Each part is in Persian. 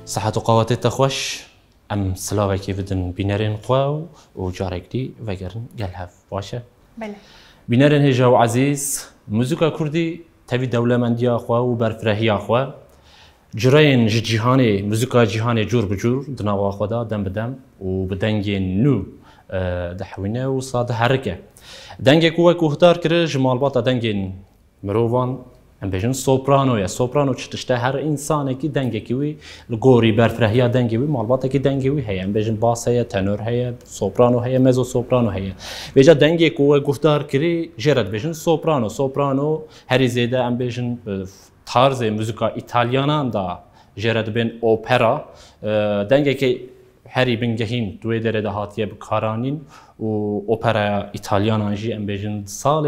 صحة وقوات التخوش أم سلاوي كيف بدن بينارين قوا وجارك دي وجرن جلهف باشا. بله. بينارين هجاو عزيز موسيقى كردي تبي دولة من ديا قوا وبرفرهي قوا جرين جهاني موسيقى جهاني جور بجور دناوا خدا دم بدم وبدنجين نو دحوينا وصاد حركة دنجك هو كهتار كره جمال باتا دنجين مروفان ام بيجن سوبرانو يا سوبرانو تشتشته هر انسان كي دنجكي وي الغوري برفرهيا دنجي وي مالباتا كي دنجي وي هي ام بيجن باس هي تنور هي سوبرانو هي ميزو سوبرانو هي بيجا دنجي كو گفتار كري جرد بيجن سوبرانو هر زيده ام بيجن طرز موسيقى ايطاليانا دا جرد بين اوبرا دنجي كي هری بنجهین دوی دره دهاتیه بکارانین و اپرا ایتالیان جی ام بجن سال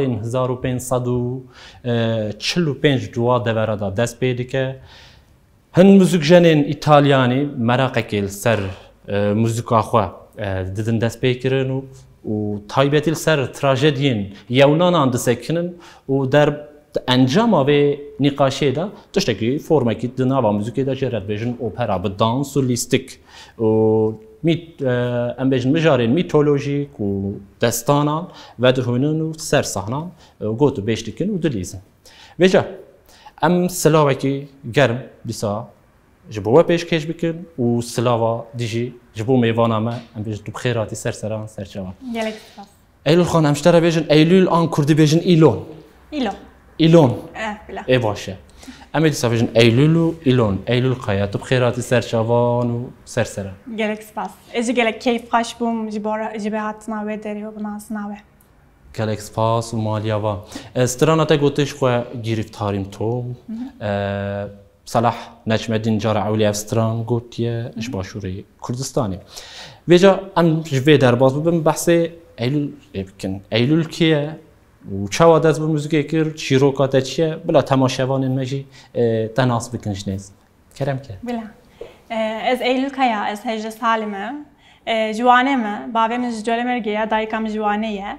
1545 دوا دوره دا دست پیدا که هن موسیقیان ایتالیانی مراقل سر موسیقا خو ددن دست پیکرن و تایبتی سر تراژدین یونان دسکنن و در انجام آوی نقاشه دا تشتکی فرم کی دنیا موسیقی دا جرد بجن اپرا به دانس و لیستیک و میت ام بجن مجارین میتولوژیک و دستانان و دهونن و سر صحنان گوتو بیشتکن و دلیزن وجا ام سلاوه کی گرم بیسا جبوه پیش کش بکن و سلاوه دیجی جبو میوانامه ام بجن تو بخیراتی سر سران سر جوان گلک سپاس ایلول خان همشتره بجن ایلول آن کردی بجن ایلون ایلون بله ای باشه اما دی سافجن ایلولو ایلول قایت بخیرات سرچوان و سرسرا گلک سپاس اجی گلک کیف خاش بوم جبهات ناوه داری و بناس ناوه گلک سپاس و مالیا و استرانات گوتش خو گرفتاریم تو صلاح نجم الدین جار عولی افستران گوتیه اش باشوری کردستانی ویجا ام جوی در باز ببین بحث ایلول بکن ایلول کیه و چه دست به موسیقی کرد شیروکات چیه بلا تماشاوان مجی تناس بکنش نیست کرم که بله از ایلول کیا از هجر سالمه جوانه ما بابی من جوله مرگیه دایکم جوانه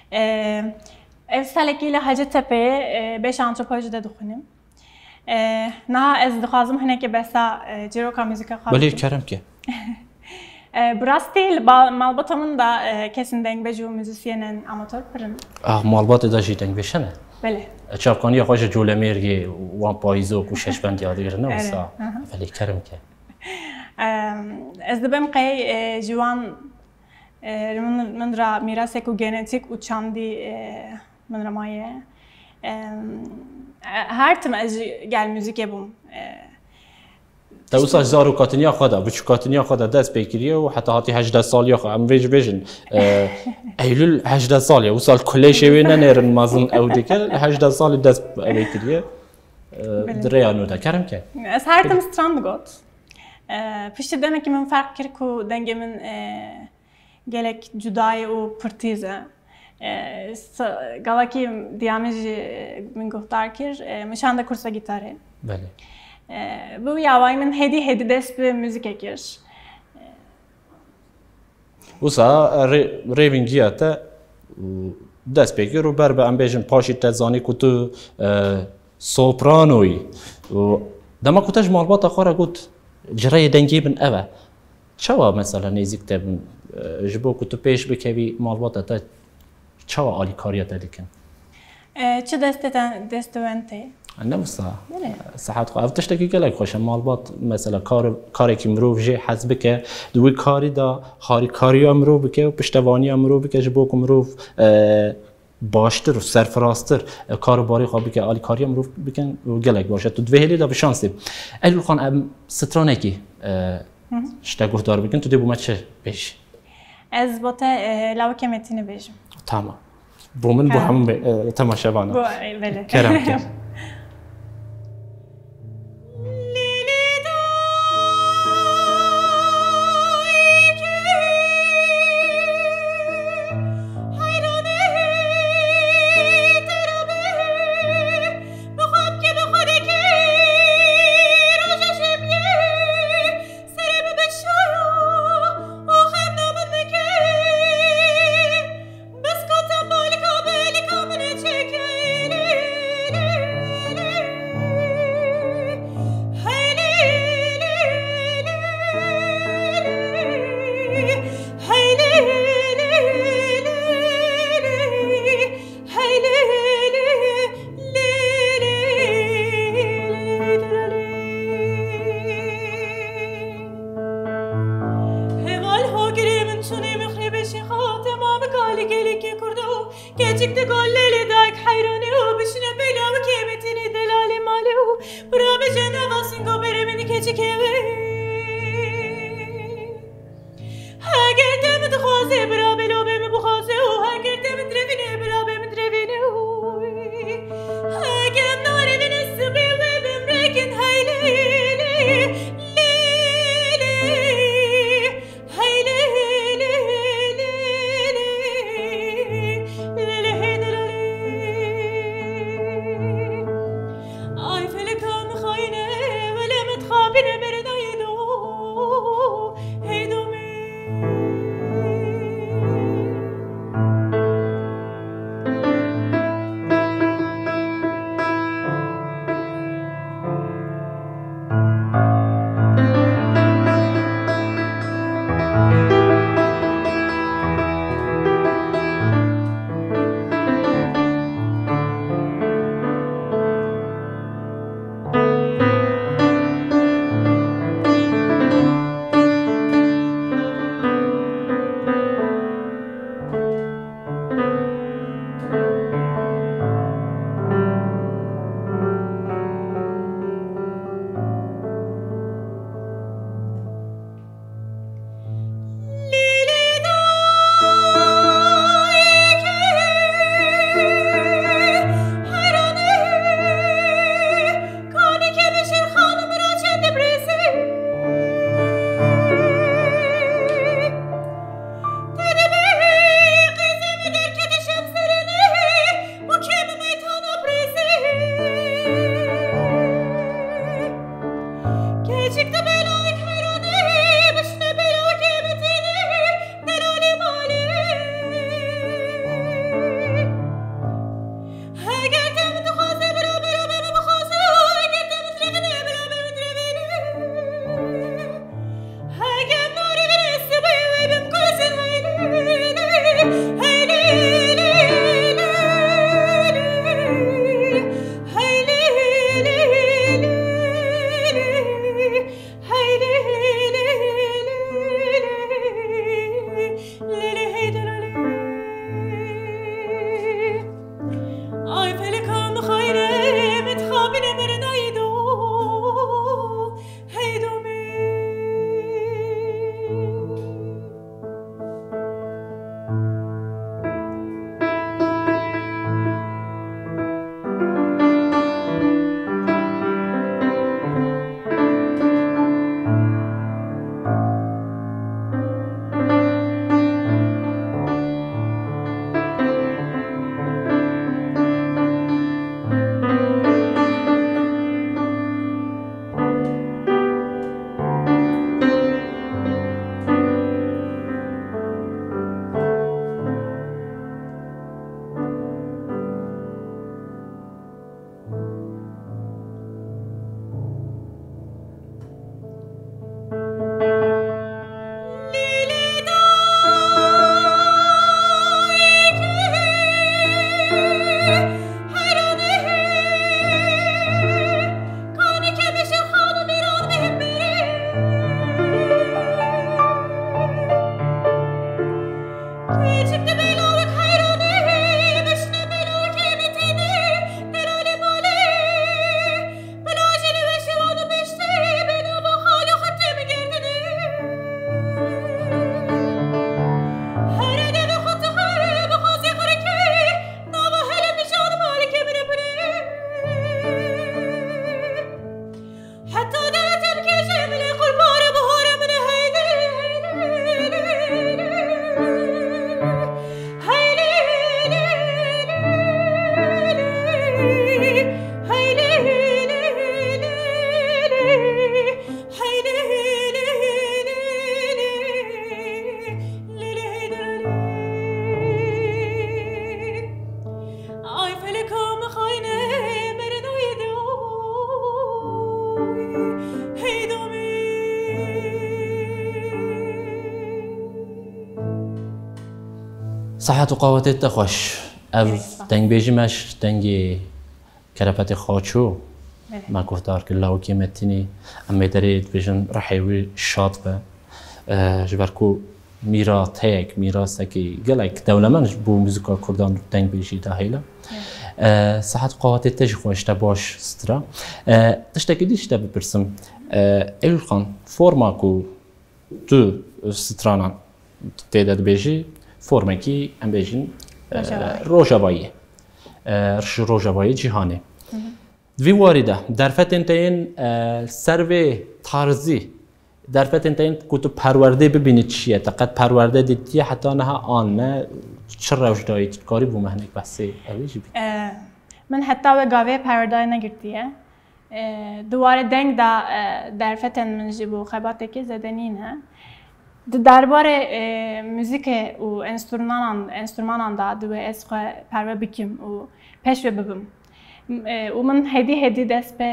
سالکی لحاجة تپه بیش آنتروپولوژی دخونیم نه از دخوازم هنه که بسا جیروکا موسیقی خواهد بله کرم که براستی مالباتمون دا کسین دنگ بجو موزیسینن آماتور پرن مالبات دا جی دنگ بشنه بله چاپکانی خوش جوله مرگی وان پاییزو کوشش بند یادگیر نه وسا ولی کرم که از دبم قی جوان من را میراث کو ژنتیک و چاندی من را مایه هر تم از گل موزیک بوم توسع زارو کاتنیا خدا بچ کاتنیا خدا دست بگیریه و حتی هاتی 18 سالی خو ام ویج بیژن ایلول 18 سالی و سال کلیش وینه نرن مازن او دیگه 18 سال دست بگیریه دریانو دا کرم که از هر تم ستراند گوت پشت دنه که من فرق کرد کو دنگ من گلک جدای و پرتیزه گالاکی دیامج من گفتار کرد مشان دا کورس گیتاره بله bu yavay min hedi dest bir müzik ekir. Usa revingiyat dest pekir u berbe em bêjin paşî te zanî ku tu sopranoyî dema ku te ji malbata xwe re got cireyê dengê bin ev e çawa mesela nêzik te bin ji bo ku tu pêş bikevî malbata te çawa alîkariya te dikin çi destewente نفسها صحت خو افتشتکی کلک خوشم مالبات مثلا کاری که مروف جه حزب که دوی کاری دا خاری کاری مروف بکه و پشتوانی مروف بکه جبو که مروف باشتر و سرفراستر کار باری خوابی که آلی کاری مروف بکن و گلک باشه تو دوی هلی دا به شانسی ایلول خان ام سترانه کی شتا گفتار بکن تو دی بومت چه بیش از باته لو کمتینه بیشم تمام بومن بو هم تماشاوانه کرم که كجك تقول لي داك حيراني وبشنا بلا وكيمتني دلالي مالي برا بجنا غاسنقو بري من كجك هاگر دم دخوازه برا بلو بم بخوازه هاگر دم درفینه برا بم درفینه هاگر ناری من السبي وبم ركن هايلي صحت و قوتت تخوش اف دنگ بیجی مش دنگی کرپت خاچو ما گفتار که لاو کیمتینی اما درید بیشن رحیوی شاد به جبرکو میراثێکی گەلێک دەوڵەمەندش بۆ موزیکا کوردان دەنگ بێژی دا هەیە سەحەت قاوەتێ تەژی خۆشتە باش سترا تشتێکی دیشتە بپرسم ئەوخان فۆرماک و تو سترانان تێدە دەبێژی فۆرمێکی ئەم بێژین ڕۆژەباییە ڕۆژەبایی جیهانێ دوی واریدە دەرفەتێن تەین سەروێ تارزی دەرفەتێن تەین کو تو پەروەردەی ببینیت چییە تەقەت پەروەردە دیتیە حتا نەها ئانمە چ ڕەوشدایی کاری بوو مەهنێک بەسێ ئەوێژی من حتا وێ گاوێ پەروەردای نەگرتیە دووارە دەنگدا دەرفەتێن من ji بۆ خەباتێکی زەدەنینە درباره موزیک و انسترومانان دا دوی از خو پروا بکیم و پیش ببم و من هدی دست به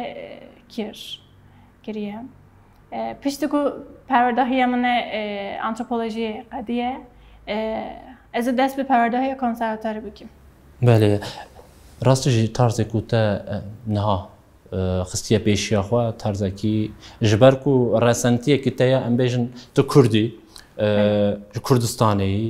کریه پشت کو پروردهی من آنتروپولوژی قدیه از دست به پروردهی کنسرواتوار بکیم بله راستش طرز کوته نه خستیه پیشیا خو طرزکی جبر کو رسنتیه که تیا ام بیشن تو کردی کردستانی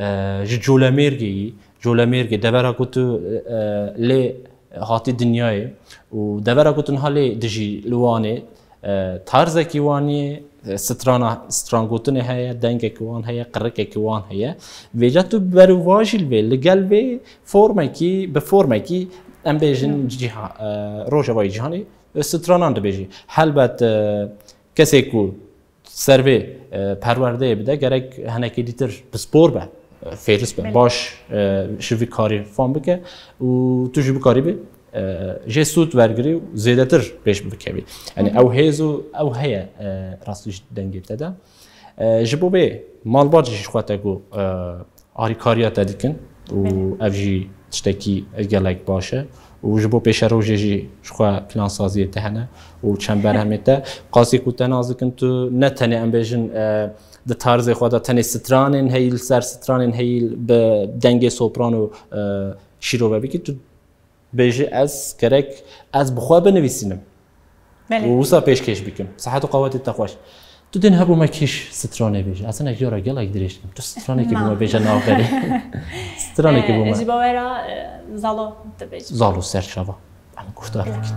جولامرگی دبرا کو تو لی هاتی دنیای و دبرا کو تنها لی دجی لوانه طرزکی وانی سترانگوتنه هیا دنگه کوان هیا قرقه کوان هیا ویجا تو برو واجیل به لگل به فرمه کی ام بیشن روژاوای جهانی سترانان دبیجی حلبت کسی کو سروی پرورده بده گرگ هنکی دیتر بسپور به فیرس به باش شوی کاری فام بکه و تو شوی کاری به جه سود ورگری و زیاده تر پیش بکوی یعنی او هیزو او هیا راستش دنگی بده جبو به مالباجش خواهد گو آری کاریات دادیکن و افجی تشتکی گلک باشه و جبو پیش روزی شخوا پلان سازی تهنه و چند برهمیته قاسی کو تنازکن تو نتنی ام بیشن د طرز خود تنی سترانین هیل سر سترانین هیل به دنگ سوپرانو شیرو ببی تو بیشی از کرک از بخواه بنویسینم و وسا پیش کش بکم صحت و قوت تقواش تو دین هبو مکیش سترانه بیش اصلا اگه گلک دریشتم تو سترانه که بوم بیش ناخری سترانه که بوم جباورا زالو دبیج زالو سرچاوا اما گفتار بکن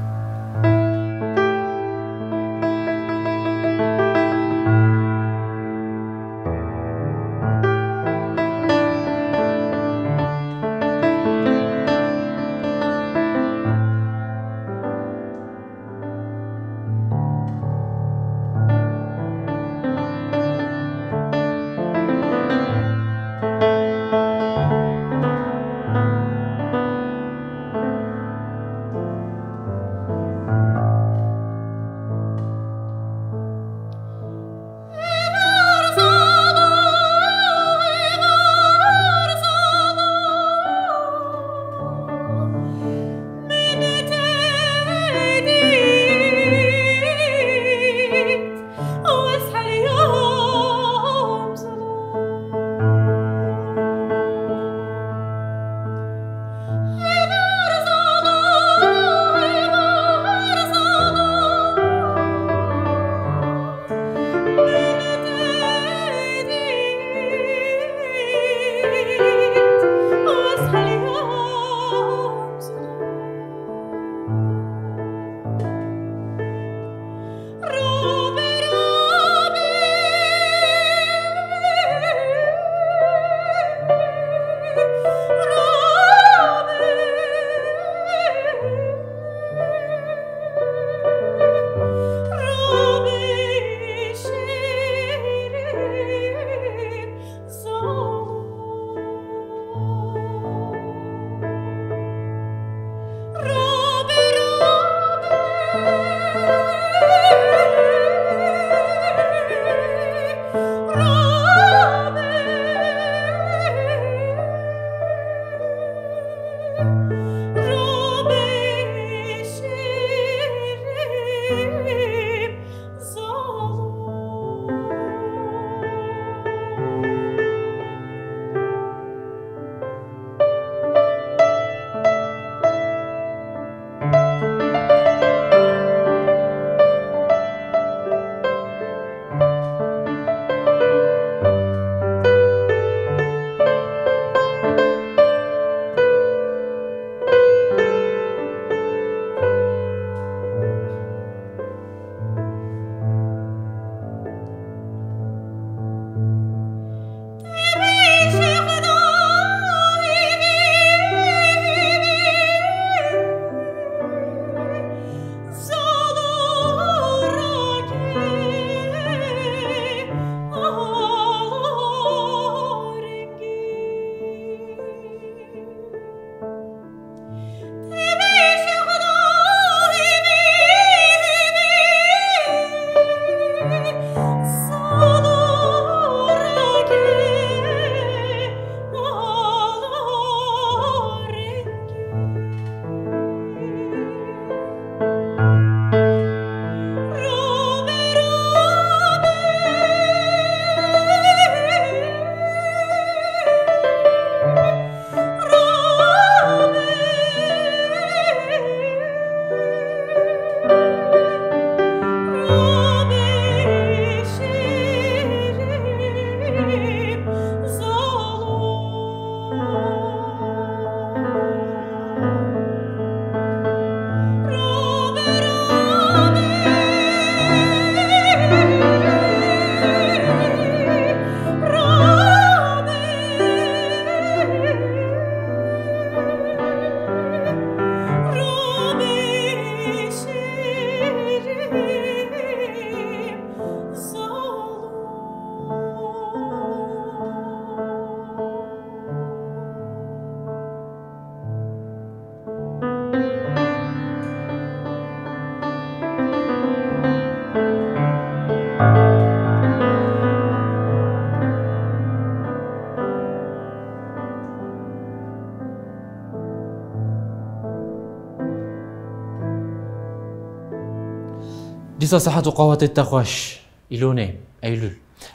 دیسا صحت و قوت تخوش ایلونه ایلول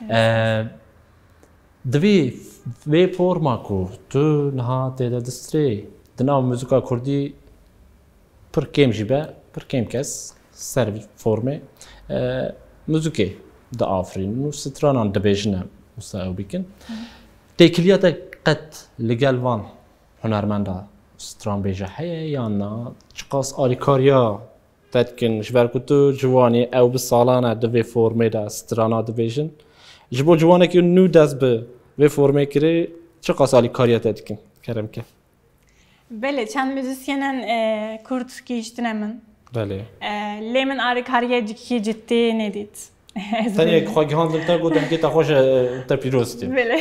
دوی وی فرما کو تو نها تیدا دستری دنا موزیکا کردی پر کم جیبه پر کم کس سر فرمه موزیکی دا آفرین و سترانان دبیجنه مستعو بیکن تکلیات قد لگل وان هنرمنده ستران بیجه هیه یا نه چقاس آریکاریا تدکن جبر کتو جوانی او بسالانه دوی فرمه دا سترانا دبیجن جبو جوانه که نو دست به وی فرمه کری چقاس آریکاریا تدکن کرم که بله چند müzisyenen Kürt kiştine min. بله Lemin arikariye ki ciddi nedit. تاني خواهی هندل تا گفتم که تا خوش تا پیروستی. بله.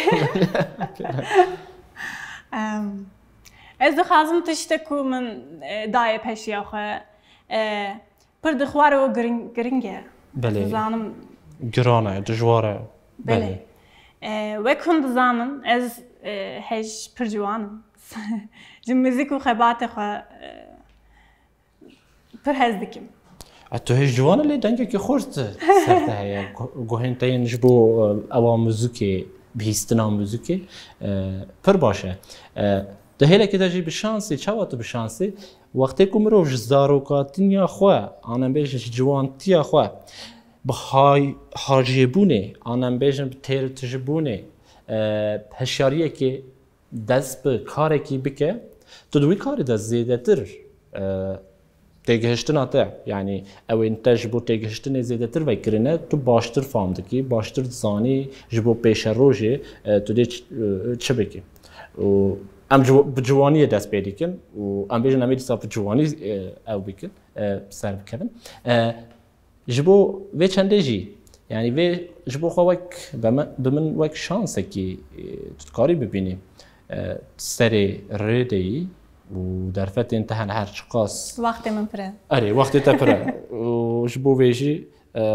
از دخوازم تشته کو من دای پشیا خو پر دخوار و گرینگه. بله. زانم. گرانه دجواره. بله. و کند زانم از هج پر جوانم. جم موزیک و خبات خو پر هزدکیم. تو هیچ جوانه لی دنگه که خورد سرته هیا گوهن تاین جبو اوام موزیکی بیستنا موزیکی پر باشه ده هیله که داشتی بشانسی چه وقت بشانسی وقتی که مروف زاروکاتین یا خواه آنم بیشش جوانتی یا خواه به حاجیبونه آنم بیشم تیر تجبونه هشیاریه که دست به کاری که بکه تو دوی کاری دست زیده تر تیگهشتن آته یعنی او انتاج بو تیگهشتن زیاده تر وکرینه تو باشتر فهم دکی باشتر زانی جبو پیش روزی تو دی چه بکی و ام جوانی دست پیدا کن و ام بیشتر نمی‌دی صاف جوانی او بکن سر بکن جبو و چنده جی یعنی و جبو خواهک بمن وک شانسه کی تو کاری ببینی سری ردی و در فت انتهى هر شقاص وقت من پره آره وقت تپره و جبو ویجی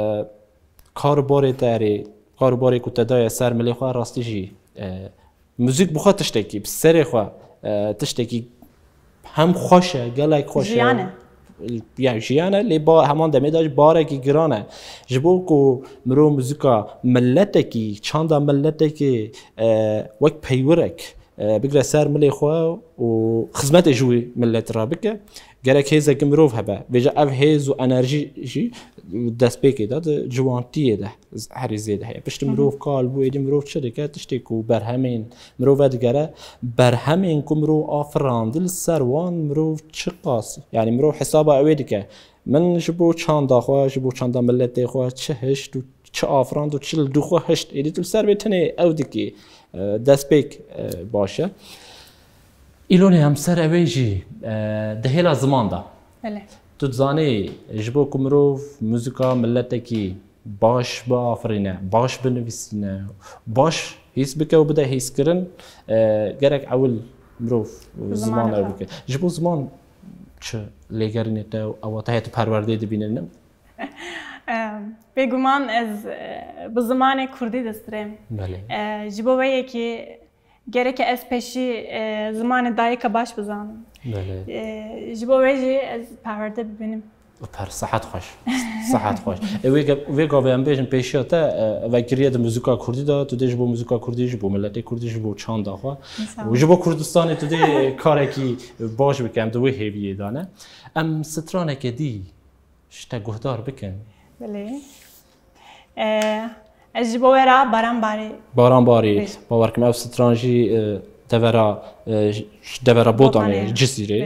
کارباری تاری کارباری کتدای سر ملی خواه راستی جی موزیک بخواه تشتکی بسری خواه تشتکی هم خوشه گلک خوشه جیانه يعني جيانا اللي با همان دمي داش باركي جرانا جبوكو مرو موزيكا ملتكي چاندا ملتكي وك بيورك بقدر سر ملي خوا وخدمت جوي ملت رابكه جالك هيزا كمروف هبا بيجا اف هيز وانرجي جي داس بيكي داد جوانتيه ده هري زيد هي باش مروف قال بو يدي مروف شركات تشتكو برهمين مروف دغرا برهمين كمرو افران دل سروان مروف چقاس يعني مروف حسابا اويدك من جبو چاندا خوا جبو چاندا ملت خوا چهش تو چه افران دو چل دو خوا هشت ادي تو سر بتني او دكي داس بيك باشه ایلونی هم سر اویجی دهیلا زمان دا. بله. تو زانی جبو کمروف موزیکا ملتی باش با آفرینه، باش بنویسینه، باش هیس بکه و بده هیس کرن گرک اول مروف زمان او بکه. جبو زمان چه لیگرینه تا او تایت پرورده دبینه بگمان از به زمان کردی دسترم. بله. جبو ویه که gerek ez peşi zamanı dayıka baş bızanım. بله. جبو ویجی از پرورده ببینیم. پر صحت خوش. صحت خوش. ویگا ویم بیشن پیشیاته و گریه موزیکا کردی دا تو دیج بو موزیکا کردی جبو ملتی کردی جبو چند داخوا. و جبو کردستانی تو دی کاری کی باش بکن دوی هیویه دانه. ام سترانه که دی شت گهدار بکن. بله. از جبو ورا باران باری باور کم او سترانجی دورا بودانه جزیره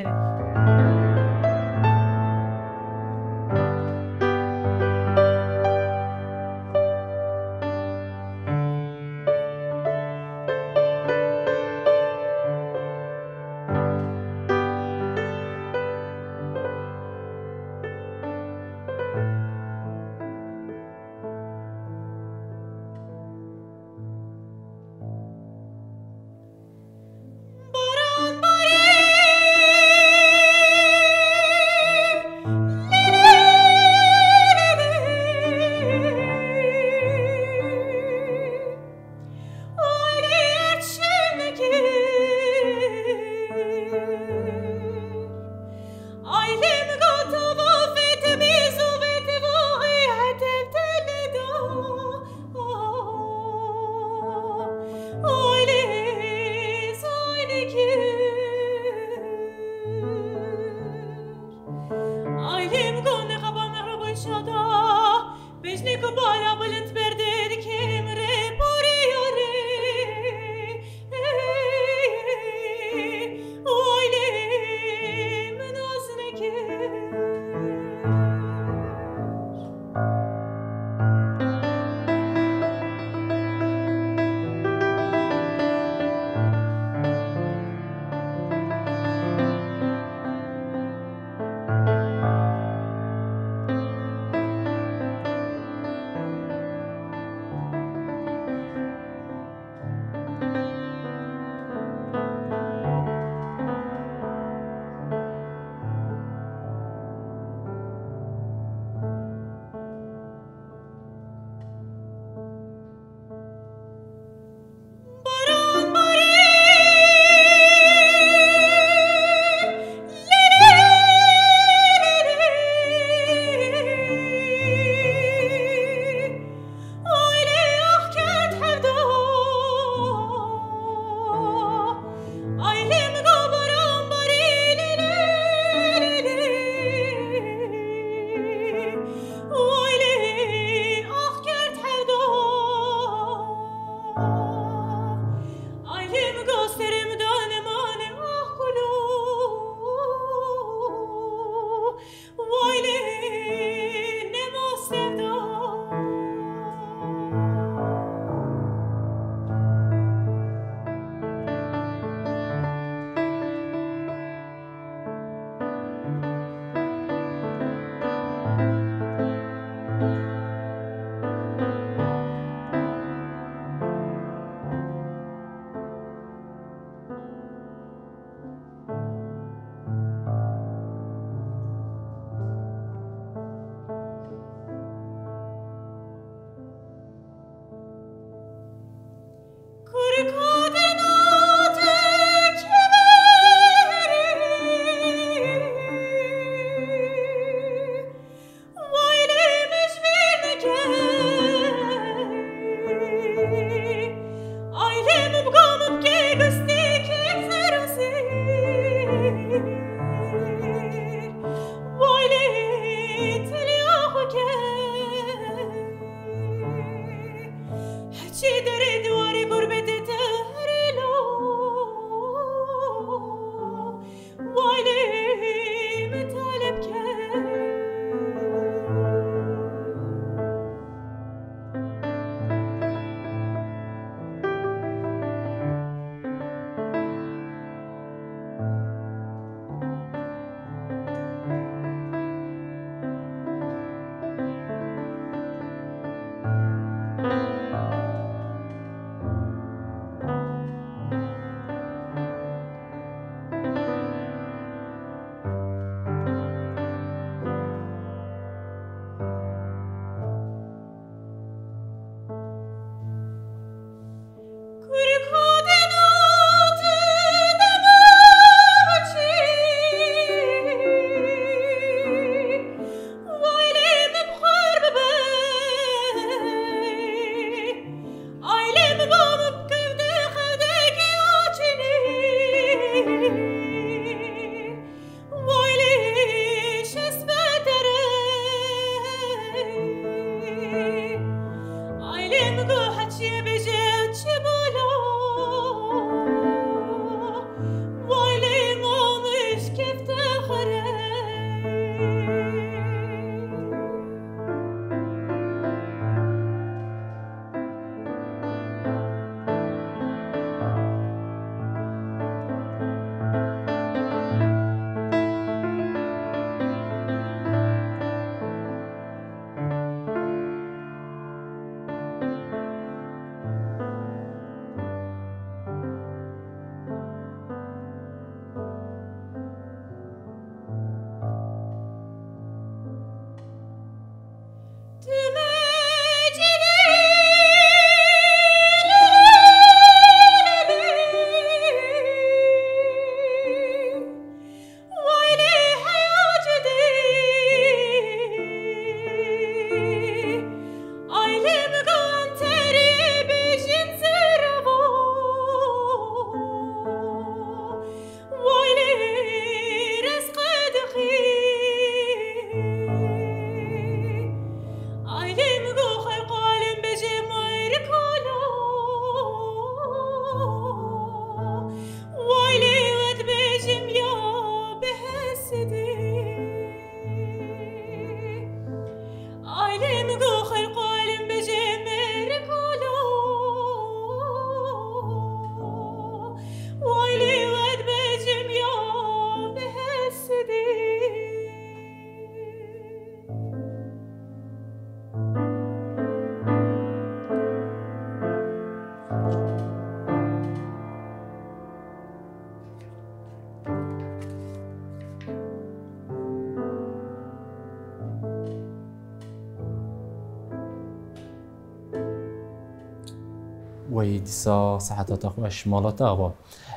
ويدسا ساعات خوش مالتا أبا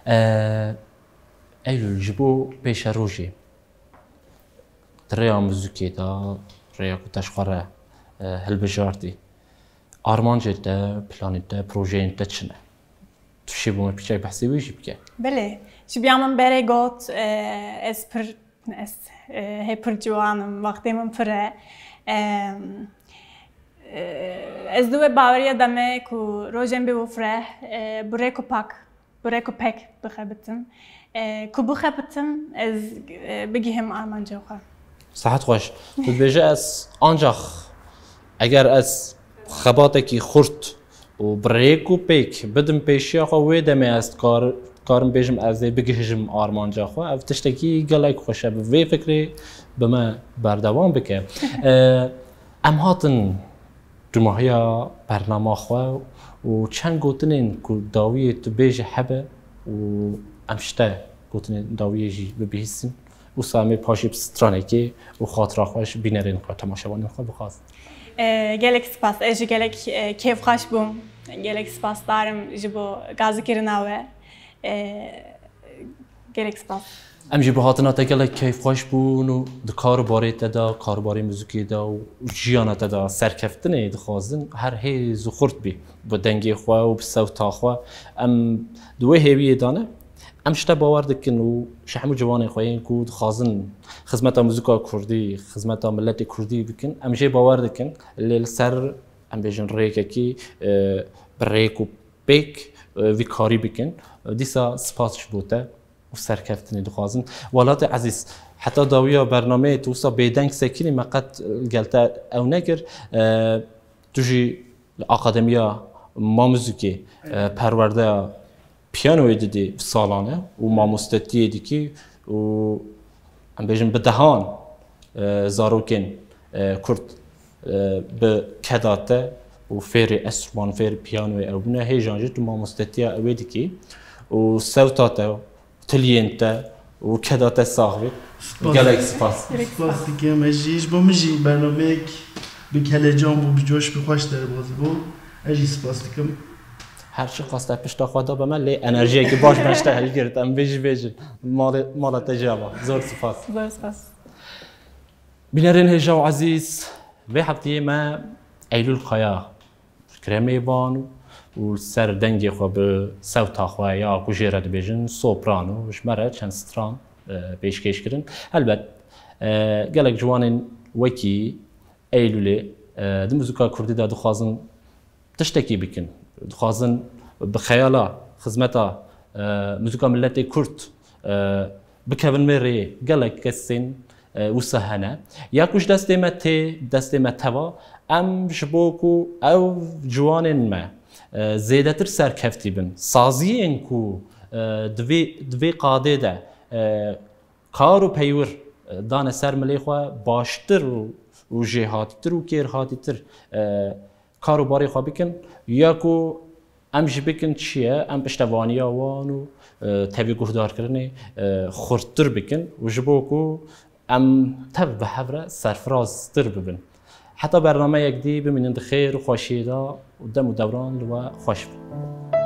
أيلو جبو بيش روجي تريا موزيكي تا تريا كتاش خرا هالبجارتي أرمانجي تا بلاني تا بروجين تا تشنا تشي بوما بيشاي بحسي ويجي بكي بله شو بيعمل بري قوت هي برجوانم وقتی من پره از دوی باوریه دمه کو روزن بیوفره برای کو پک بخبتم کو بخبتم از بگیم آرمان جوخه صحت خوش بتبيجي اس انجخ اگر اس خباتكي خورت و بريكو بيك بدم بيشيا خو ويدمي است كارم بيجم از بگهجم آرمان جاخو اف تشتكي گلايك خوشه به فكري بما بردوام بك ام هاتن دماهيا برنامه خو و چند گوتنين کو داوي تبيجي حبه و امشته گوتنين داوي جي ببيسن و سامي پاشی بسترانه که و خاطر خوش بینرین که تماشاوانین خود بخواست. گلک سپاس. اجی گلک کیف خوش بوم gelek spas darim ji bo gazikirina we gelek spas. ام جی بهاتنا تگل کیف خوش بون و دکار باری تدا کارباری موزیکی دا و جیانا تدا سرکفتنه دخوازن هر هیز و خورد بی با دنگی خواه و بسوت خواه ام دوی هیوی دانه ام شتا باور دکن و شحمو جوان خواه کو دخوازن خدمت موزیکا کردی خدمت ملت کردی بکن ام جی باور دکن لیل سر ام بیجن ریک کی بریک و بیک وی کاری بکن دیسا سپاسش بوده و سرکفتنی دخوازن ولات عزیز حتی داویا برنامه توسا بیدنگ سکینی مقد گلتا او نگر توجی اکادمیا ما موزیکی پرورده پیانوی دیدی سالانه و ما مستطیع دیکی و ام بیجن بدهان زاروکن کرد به کداته و فیر اسمان فیر پیانوی او بنا هیجانجی تو ما مستطیع اوی دیکی و صوتاته تلينتا وكذا صاحبي قالك سپاس سپاس دیگه مجیش با مجی برنامه بکلجام و بجوش بخوش در بازی بو اجی سپاس دیگه هر چی خواسته پشت خدا به من لی انرژی که باش مشته هل گرفتم بیج مال تجربه زور سپاس زور سپاس بینرین هجا عزیز به هفته ما ایلول خیا کرمی بانو و سر دنگی خو به صوت خو یا کوجره دبیجن سوپرانو شمره چند ستران پیشکش کردن البته گلک جوانین وکی ایلوله د موزیکا کردی دا دخوازن تشتکی بکن دخوازن بخیالا خدمتا موزیکا ملت کرد بکبن مری گلک کسین وسهنا یا کوش دست ما توا ام شبوکو او جوانین ما زیادتر سرکفتی بن سازی انکو دوی قاده ده کار و پیور دان سر ملی خواه باشتر و جهاتی تر و کیرهاتی تر کار و باری خواه بکن یا کو ام جی بکن چیه ام پشتوانی آوانو تاوی گهدار کرنه خورتر بکن و جبو کو ام تب به حبره سرفراز تر ببن حتی برنامه یک دی بمینند خیر و خوشیدا و دم و دوران و خوش